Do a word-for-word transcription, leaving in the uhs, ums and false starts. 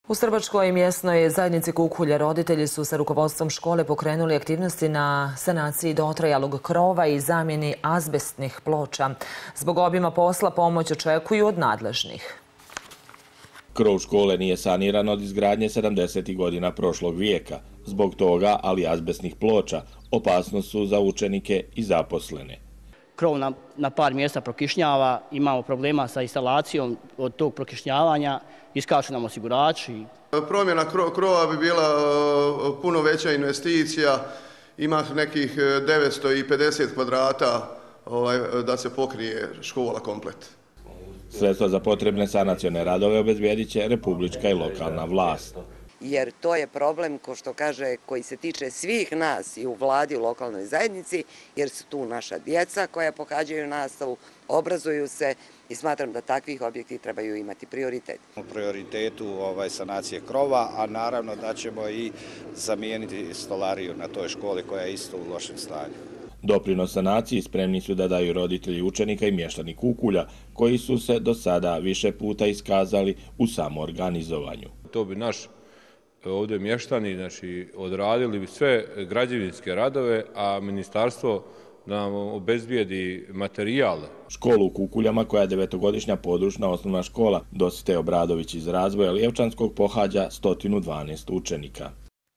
U Strbačkoj mjesnoj zajednici Kukulja roditelji su sa rukovodstvom škole pokrenuli aktivnosti na sanaciji dotrajalog krova i zamjeni azbestnih ploča. Zbog obima posla pomoć očekuju od nadležnih. Krov škole nije saniran od izgradnje sedamdesetih godina prošlog vijeka. Zbog toga, ali azbestnih ploča, opasnost su za učenike i zaposlene. Krov na, na par mjesta prokišnjava, imamo problema sa instalacijom od tog prokišnjavanja, iskaču nam osigurači. Promjena krova bi bila puno veća investicija, ima nekih devetsto pedeset kvadrata ovaj, da se pokrije škola komplet. Sredstva za potrebne sanacione radove obezbijedit će republička i lokalna vlast. Jer to je problem, ko što kaže, koji se tiče svih nas i u vladi, u lokalnoj zajednici, jer su tu naša djeca koja pohađaju nastavu, obrazuju se i smatram da takvih objekti trebaju imati prioritet. U prioritetu ovaj, sanacije krova, a naravno da ćemo i zamijeniti stolariju na toj školi koja je isto u lošem stanju. Doprinos sanaciji spremni su da daju roditelji učenika i mještani Kukulja, koji su se do sada više puta iskazali u samoorganizovanju. To bi naš ovdje mještani znači, odradili sve građevinske radove, a ministarstvo nam obezbijedi materijal. Školu u Kukuljama, koja je devetogodišnja područna osnovna škola Dositej Obradović iz Razvoja Lijevčanskog, pohađa sto dvanaest učenika.